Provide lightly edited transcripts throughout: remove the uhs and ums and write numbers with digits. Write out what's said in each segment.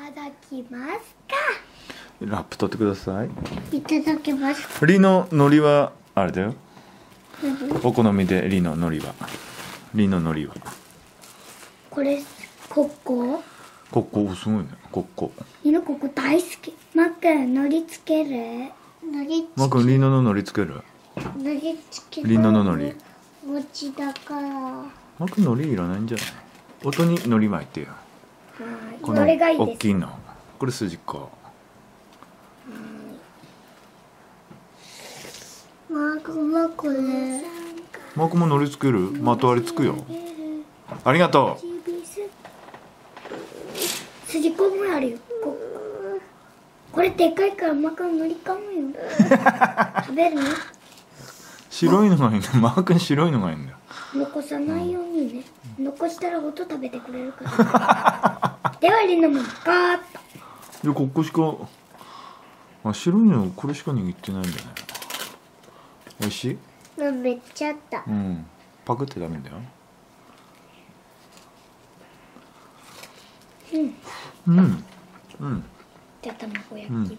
だきますか。 ラップ取ってください。 いただきます。 リの海苔はあれだよ。お好みでリの海苔は。リの海苔は。 これコッコ。 コッコすごいね。コッコ。 リのコッコ大好き。マックン海苔つける？海苔マー君リの海苔つける？ 海苔つける。 リの海苔。 餅だから。 マー君海苔いらないんじゃない？音に海苔巻いてよ。このどれがいいですか？ 大きいの。これ筋子。 マー君はこれ。 マー君も海苔つける？まとわりつくよ。ありがとう。 筋子もあるよ。これでかいからマー君無理かもよ。食べるの？ 白いのがいいんだ。マー君白いのがいいんだよ。 残さないようにね。残したら音食べてくれるから。ではリノもガーッと。 でここしか白いのこれしか握ってないんだね。美味しい？ めっちゃあった。 うん。パクってダメだよ。うんうんうんじゃあ卵焼き、 うん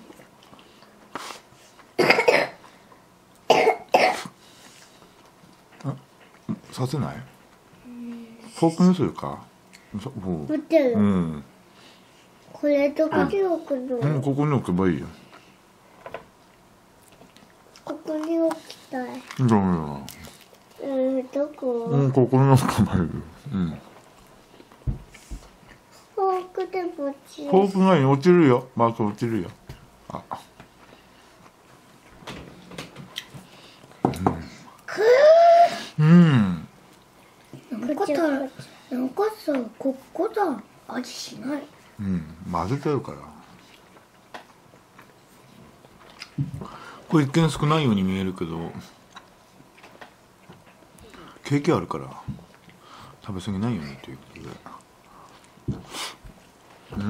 させない？フォークにするか？ 待ってる、 うん。 これどこに置くの？ うん、ここに置けばいいよ。 ここに置きたい。 ダメだ。 どこ？ うん、ここに置けばいいよ。うん。 フォークで持ち。 フォークが落ちるよ。マーク落ちるよ。あ。うん。 なんかさ、ここだ。味しない。 うん、混ぜてるから。これ一見少ないように見えるけど、ケーキあるから食べ過ぎないようにということで。うん。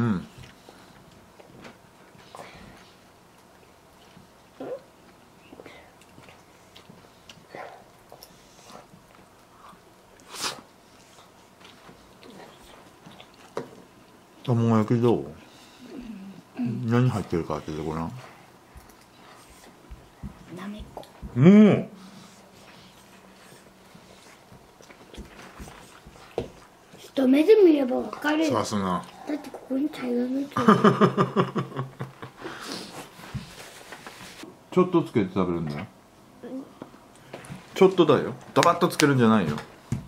卵焼きどう？何入ってるか当ててごらん。 なめこ。 うん。 一目で見ればわかるよ。 さすが。 だってここに茶色のちょっとつけて食べるんだよ。ちょっとだよ。ダバッとつけるんじゃないよ。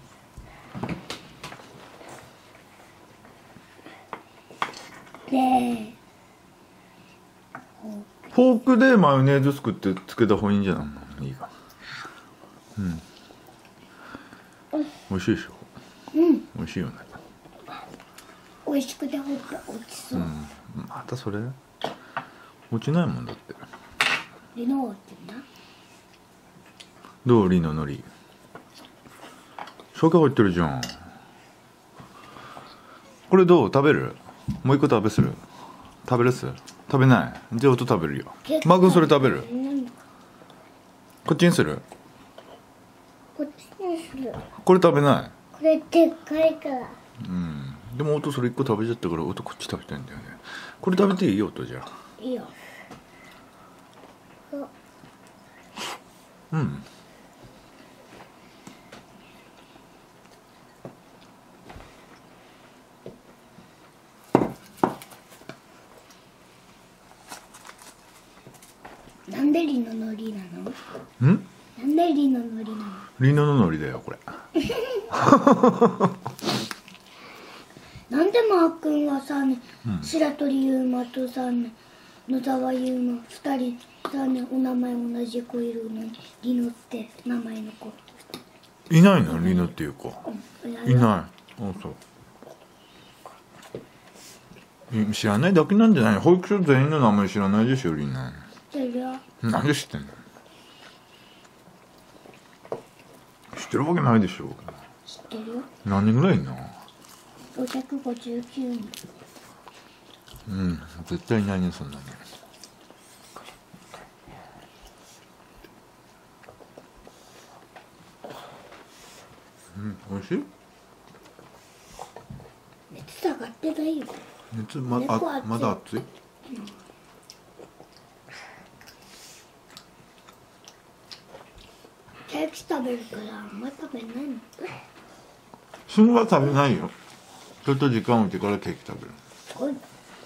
ねえ。 フォークでマヨネーズすくってつけた方がいいんじゃないの？いいか。うん。美味しいでしょ。美味しいよね。 美味しくてほっぺ落ちそう。 またそれ落ちないもんだって。 リノ落ちた？ どう？リの海苔生姜入ってるじゃん。これどう？食べる？もう一個食べする？食べるっす？食べない？じゃあ音食べるよ。マー君それ食べる？こっちにする？ こっちにする。 これ食べない？ これでっかいから。 でも音それ一個食べちゃったから音こっち食べたいんだよね。これ食べていいよ音じゃあ。 いいよ。 うん。 なんでリノのりなの？なんでリノのりなの？ リノの海苔だよこれ。 なんでマー君はさね、白鳥ゆうまとさね、野沢ゆうま二人さね、お名前同じ子いるのにリノって名前の子いないの？リノっていう子。いない。あ、そう。知らないだけなんじゃない？保育所全員の名前知らないでしょリノ。 知ってるよ。 なんで知ってんの？知ってるわけないでしょ。 知ってるよ。 何人ぐらいいんの 559人。 絶対いないねそんなに。美味しい？ 熱下がってないよ。 熱猫熱いまだ熱い？ ケーキ食べるからあんま食べないの。 すぐは食べないよ。ちょっと時間置いてからケーキ食べる。 おい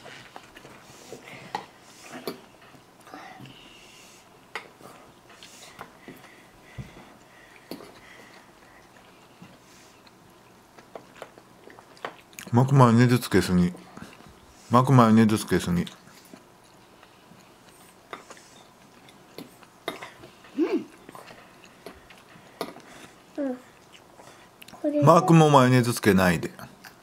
マクマヨネーズつけすぎ。マクマヨネーズつけすぎ。 これマークもマヨネーズつけないで。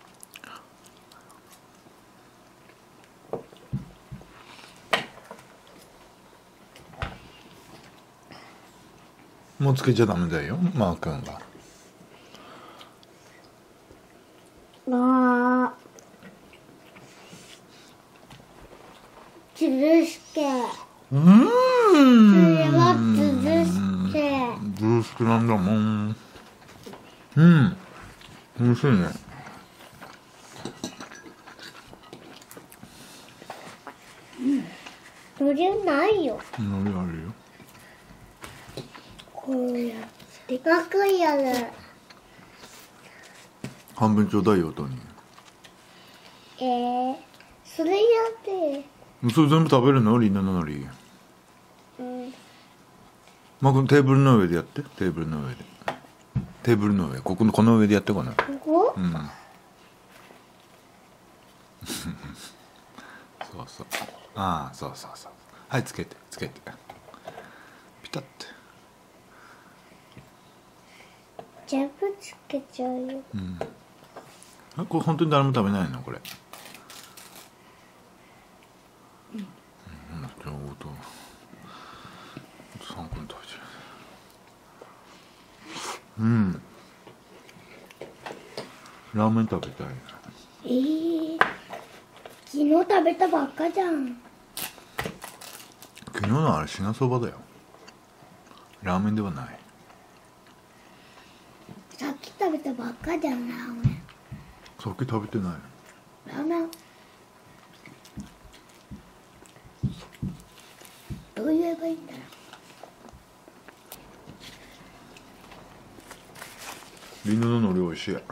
もうつけちゃダメだよ、マー君が。 あつるすけ。それはつるすけ。 ブースクなんだもん。うん、美味しいね。 それないよ。 海苔あるよ。 こうやってかくやる。 半分ちょうだいよ、トニそれやってー。それ全部食べるの？リンナの海苔。マー君テーブルの上でやって。テーブルの上で。テーブルの上、この上でやってこない。 ここ？ うん。そうそう。ああ、そうそうそう。はい、つけて。ピタッて。 全部つけちゃうよ。 あ、これ本当に誰も食べないのこれ。ちょうど3個に食べちゃう。ラーメン食べたい。 昨日食べたばっかじゃん。 昨日のあれ品そばだよ。ラーメンではない。 さっき食べたばっかじゃん、ラーメン。 さっき食べてない。 ラーメンどう言えばいいんだろう。リンゴの海苔美味しい。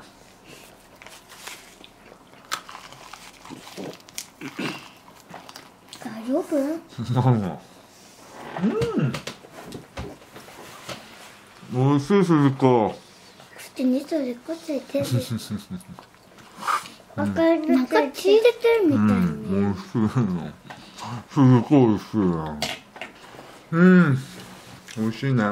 大丈夫？ 美味しい、鈴子。 口にそれこついてる。なんか血入れてるみたいに。 美味しいの。すごい美味しいな。美味しいね。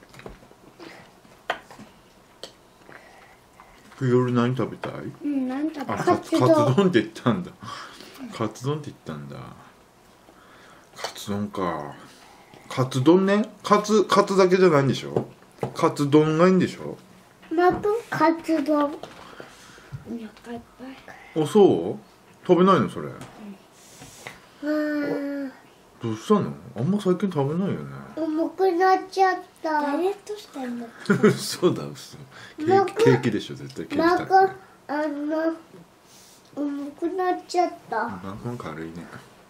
夜何食べたい？ 何食べあ、 たい？ カツ丼って言ったんだ。カツ丼って言ったんだ。カツ丼か。カツ丼ね。カツだけじゃないんでしょ。カツ丼がいいんでしょ。 カツ丼。お腹いっぱい。 あ、そう食べないのそれ。どうしたの？あんま最近食べないよね。 重くなっちゃった。ダイエットしてんだ。 嘘だ嘘。ケーキでしょ絶対ケーキなん食べか重くなっちゃった。 マー君軽いね。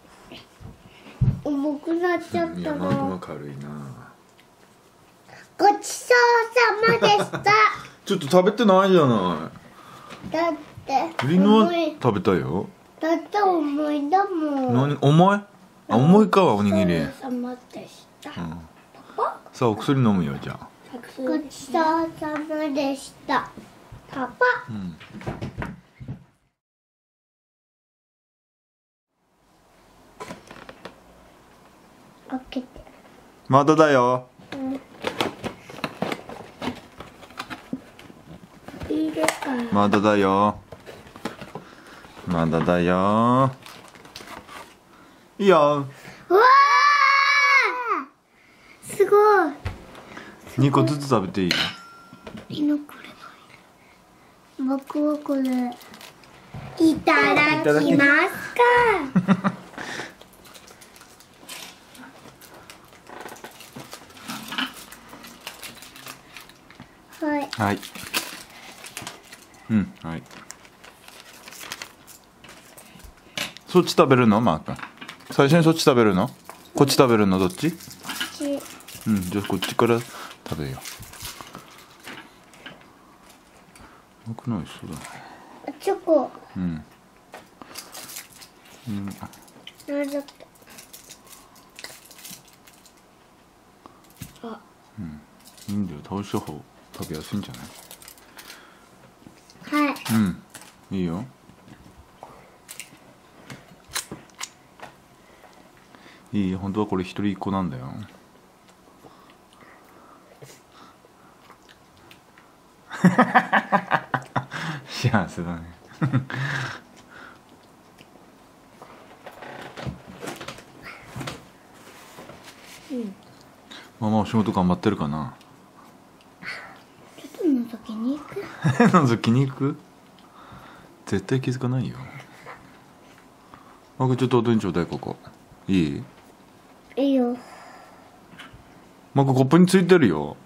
重くなっちゃったいやマー君はの。 軽いな。 ごちそうさまでした。 ちょっと食べてないじゃなだってい。リンゴは食べたよ。 だって重いだもん。 何重い？あ、重いかはおにぎり。 ごちそうさまでした。 さあお薬飲むよじゃあ。 ごちそうさまでした。パパ。開けて。 まだだよ。 いいですか？ まだだよ。まだだよ。いいよ。 うわー！すごい。 2個ずつ食べていい？ いいのこれない。僕はこれ。いただきますか。はい。 はい。はい。 そっち食べるのマー君。最初にそっち食べるの？こっち食べるの？どっち？うん、じゃあこっちから食べよう。僕の美味しそうだね。 チョコ。 うん。うん。 なんだって。あ。 いいんだよ。倒した方食べやすいんじゃない？ はい。 うん。いいよ。いいよ。本当はこれ一人一個なんだよ。幸せだね。ママお仕事頑張ってるかな。 ちょっと覗きに行く。 覗きに行く？絶対気づかないよ。マー君ちょっとおでんちょうだい。ここいい？ いいよ。 マー君コップについてるよ。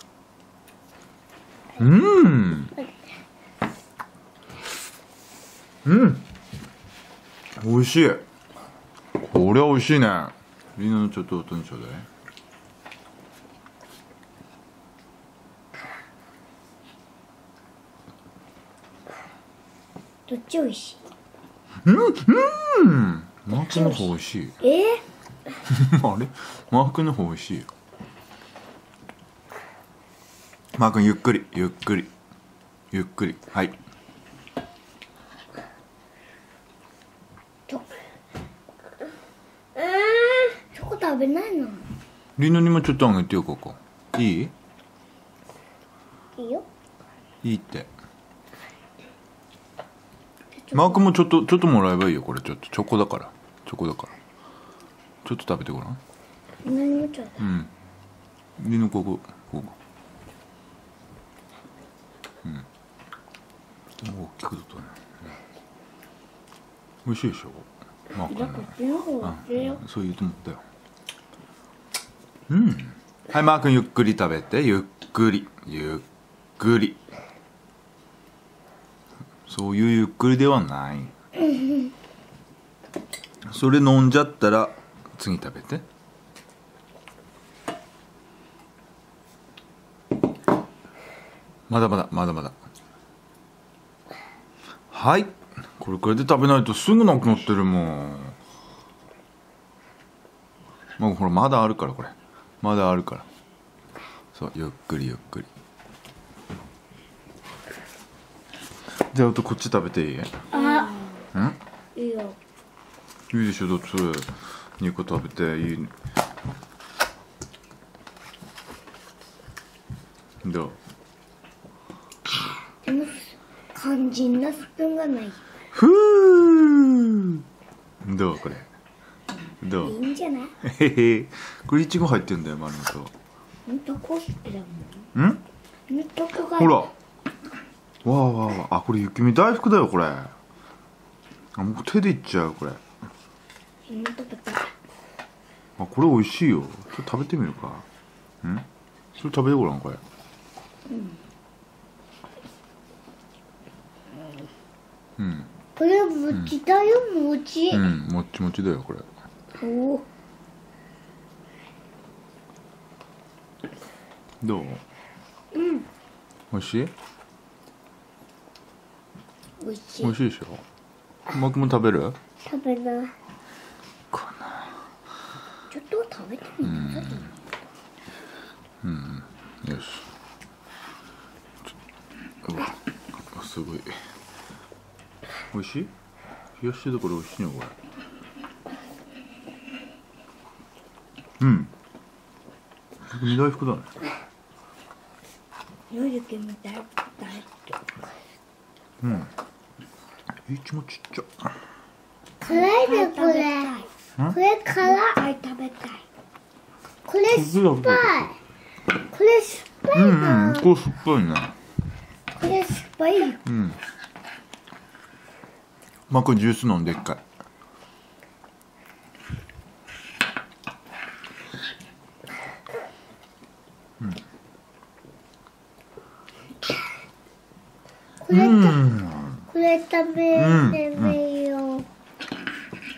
うん。美味しい。これは美味しいね。リナのちょっとおとんちょうだい。 どっち美味しい？ マー君の方美味しい。あれ？マー君の方美味しいよ。マー君ゆっくりゆっくりゆっくり。はい。 チョコ食べないの？ リナにもちょっとあげてよ。ここいい？ いいよ。 いいって。マー君もちょっともらえばいいよ。これちょっとチョコだから。チョコだからちょっと食べてごらん。 何もちょうだい。 うん。リナここ大きくだったね。美味しいでしょ。マー君。 こっちの方がいいよ。 そう言うと思ったよ。はい、マー君ゆっくり食べて。ゆっくりゆっくり。そういうゆっくりではない。それ飲んじゃったら次食べて。まだまだまだまだ。はい、これくらいで食べないとすぐなくなってるもん。もうほらまだあるから。これまだあるから。そうゆっくりゆっくり。じゃああとこっち食べていい？ いいよ。 いいでしょ。だってそれ2個食べていい。どう？ でも肝心なスプーンがない。 ふー。どうこれ？どう？ いいんじゃない？ へへ。これイチゴ入ってんだよ丸ごと。 どこ好きだもん。どこが？ ほら。わあわあわあ。あ、これ雪見大福だよこれ。あ、もう手でいっちゃうこれ。 食べたい。 あ、これ美味しいよ。ちょっと食べてみるか。それ食べてごらんこれ。 これ餅だよ餅。 もっちもちだよこれ。 おお。 どう？美味しい？ 美味しい。 美味しいでしょ。マークも食べる？ 食べない。 かな。 ちょっと食べてみなさい。 よし。うわ、すごい。美味しい？冷やしてるこれ美味しいのこれ。雪見大福だね。 雪見大福大好き。 いちもちっちゃ。 辛いねこれ。これ辛い。食べたい。これ酸っぱい。これ酸っぱいな。 これ酸っぱいね。 これ酸っぱいよ。 マー君ジュース飲んで一回。 これ食べてみよう。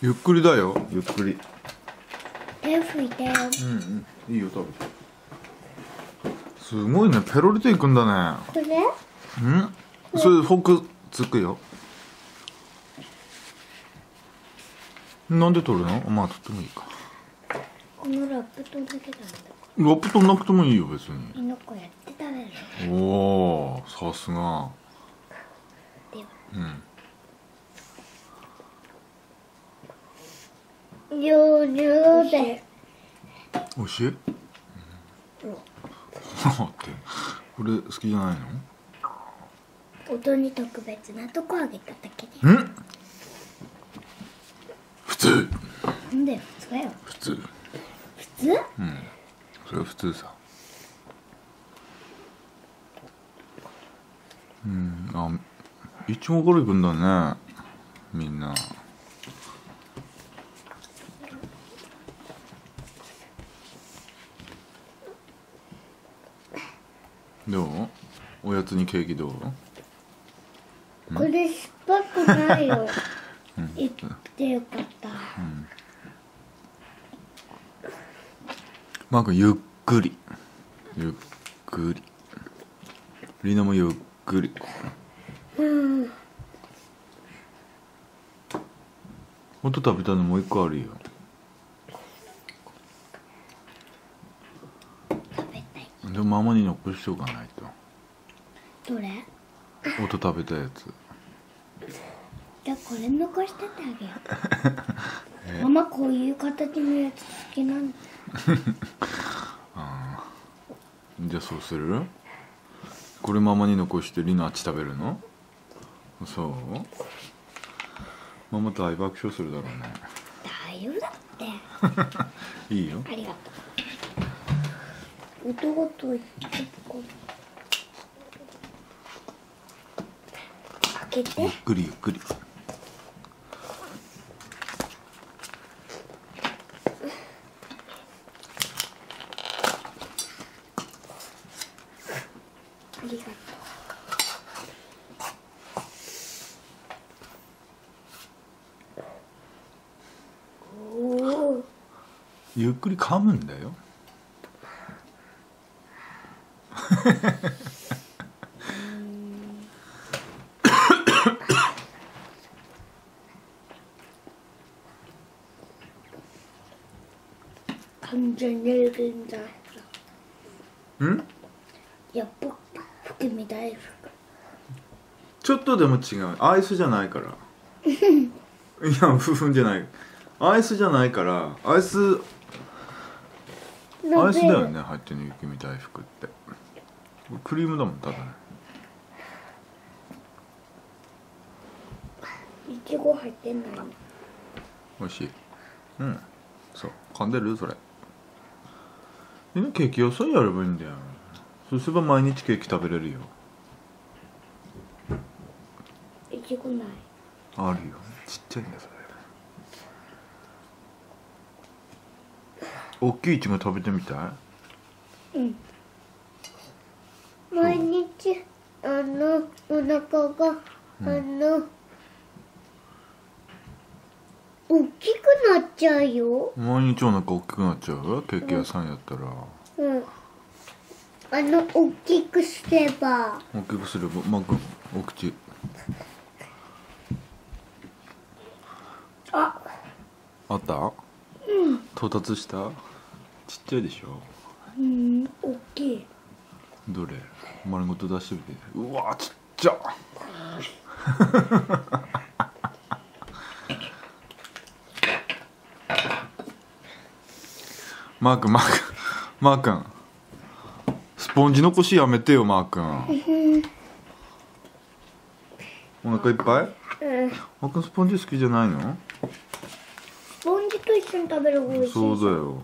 ゆっくりだよ、ゆっくり。 手拭いて。 うんうん、いいよ、食べて。すごいね、ペロリといくんだね。 それ？ うんそれフォークつくよ。なんで取るの？まあ取ってもいいか。 このラップとだけなんだ。 ラップ取んなくてもいいよ、別に。 キノコやって食べる。 おお、さすが。 では。料理で。 おいしい？待って、これ好きじゃないの？ 音に特別なとこあげただけで。 ん？普通。 なんで普通よ。 普通。 普通？ それは普通さ。あ、いちごから行くんだね、みんな。どう？おやつにケーキどう？ これ酸っぱくないよ。言ってよかった。 マー君ゆっくり、ゆっくり。リナもゆっくり。ほんと食べたのもう一個あるよ。 食べたい。 でもママに残しておかないと。 どれ？ 音食べたやつ。 じゃあこれ残しててあげよう。ママこういう形のやつ好きなんだ。 じゃあそうする？これママに残してリナあっち食べるの？そう？ママ大爆笑するだろうね。 大丈夫だって。 いいよ。 ありがとう。音ごと言ってこ開けて。 ゆっくりゆっくり。 ありがとう。おお。 ゆっくり噛むんだよ。 完全に現在ん？ いや僕含み大福。 ちょっとでも違う。アイスじゃないから。いや、ふふんじゃない。アイスじゃないから、アイスだよね、入ってる雪見大福って。クリームだもん、ただね。 いちご入ってないの。 おいしい。そう、噛んでるそれ。ケーキ屋さんやればいいんだよ。そうすれば毎日ケーキ食べれるよ。 いちごない。 あるよ。ちっちゃいんだよそれ。大きいイチゴ食べてみたい？ 毎日お腹が大きくなっちゃうよ。 毎日お腹大きくなっちゃう？ケーキ屋さんやったら。 大きくすれば。 大きくすれば、マー君お口。 あった到達した？ちっちゃいでしょ。 大きい。 どれ？丸ごと出してみて。うわちっちゃ。マー君スポンジ残しやめてよ、マー君。お腹いっぱい？マー君スポンジ好きじゃないの？ スポンジと一緒に食べる方が美味しい。 そうだよ。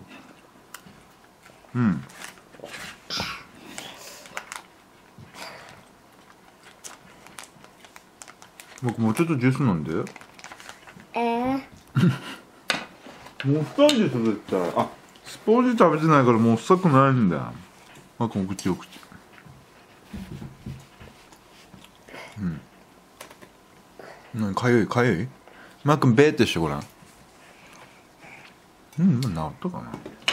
僕もうちょっとジュース飲んで。もう臭いでしょ絶対。あ、スポンジ食べてないからもう臭くないんだよ。あ、この口お口。かゆい。マー君ベーってしてごらん。 うん、治ったかな。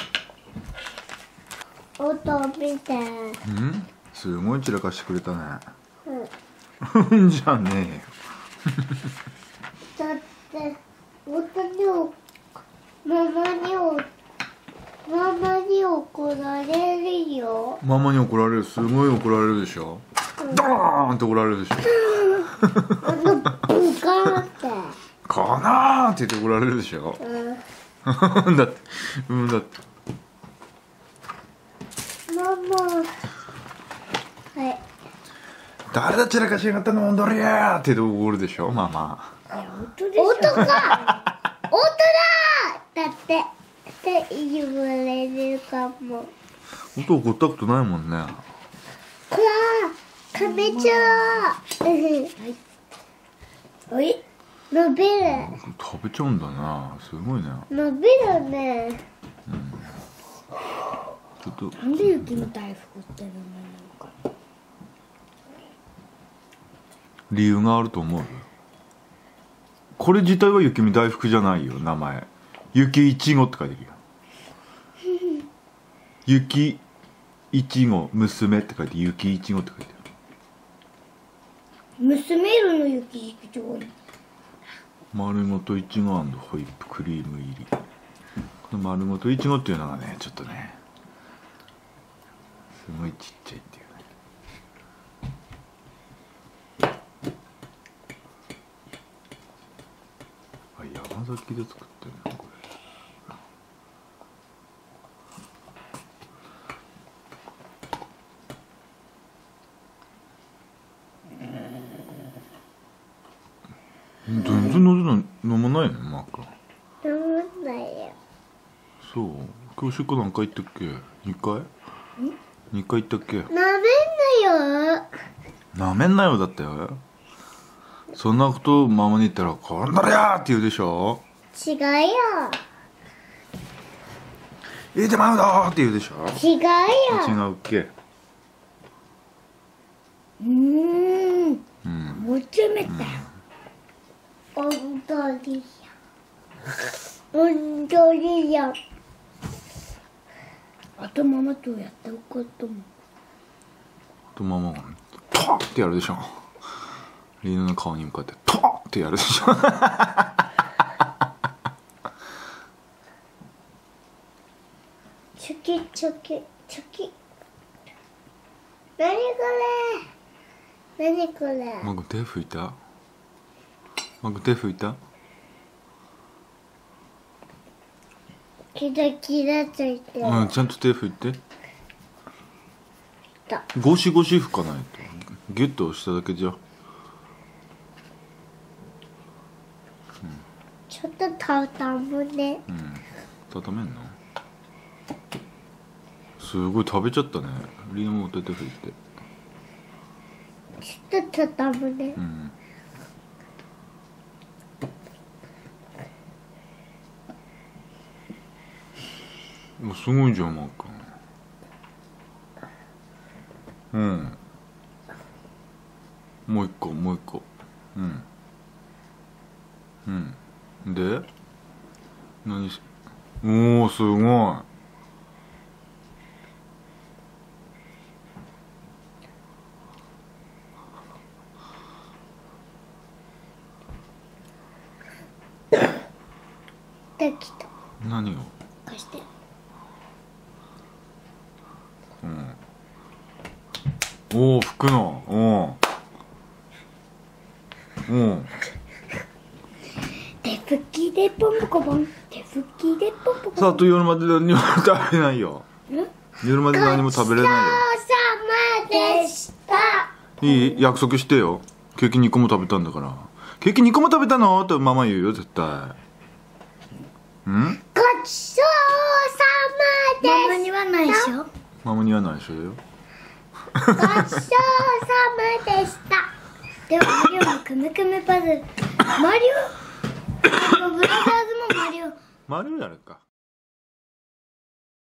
音見て。 うん、すごい散らかしてくれたね。 うん。 じゃあねだって音にママに怒られるよ。 ママに怒られる、すごい怒られるでしょ。ドーンって怒られるでしょ。 ブカーって。 かなーって言って怒られるでしょ。だって、だって。 ママ。はい。 誰だ散らかしやがったの、どりゃーって言って怒るでしょ、ママ。 音か。音だ。だって。って言われるかも。 音怒ったことないもんね。 こら、食べちゃう。はい。伸びる。 食べちゃうんだな、すごいね。 伸びるね。 ちょっと。 なんで雪の大福って名前なのか。 理由があると思う。これ自体は雪見大福じゃないよ、名前。雪いちごって書いてるよ。雪いちご娘って書いて雪いちごって書いてある。 娘色の雪いちご。 丸ごといちご&ホイップクリーム入り。この丸ごといちごっていうのがね、ちょっとね、すごいちっちゃいっていうね。あ、山崎で作ってるのこれ。全然飲まないの、マー君。 飲まないよ。 そう、今日しっこ何回行ったっけ。2回2回行ったっけ。 なめんなよ。 なめんなよだったよ。そんなことママに言ったらこんだりゃーって言うでしょ。 違うよ。 言うてまうぞーって言うでしょ。 違うよ。 違うっけ。 もうちょいめたよ。本当にや。本当にや。あとママとやったことも。 とママがトーってやるでしょ。リーヌの顔に向かってトーってやるでしょ。 チョキチョキチョキ。何これ。何これ。 マグ手拭いた。マグ手拭いた。 キラキラついてる。 うん、ちゃんと手拭いて。 だ。 ゴシゴシ拭かないとギュッと押しただけじゃ。 ちょっと畳むね。 畳めんの。すごい食べちゃったね。リーヌも手拭いて。 ちょっと畳むね。 もうすごいじゃん、マー君。もう一個もう一個。で何し。おお、すごい。 できた。 何を。 貸して。 おお、拭くの。 手拭きでポンポコポン。手拭きでポンポコポン。 さあ、と夜まで何も食べれないよ。夜まで何も食べれないよ。 ごちそうさまでした。 いい、約束してよ。ケーキ2個も食べたんだから。ケーキ2個も食べたのってママ言うよ、絶対。 ごちそうさまでした。ママにはないでしょ。 ママにはないでしょよ。 ごちそうさまでした。ではマリオのくむくむパズル。マリオブラザーズもマリオ。 マリオやるか。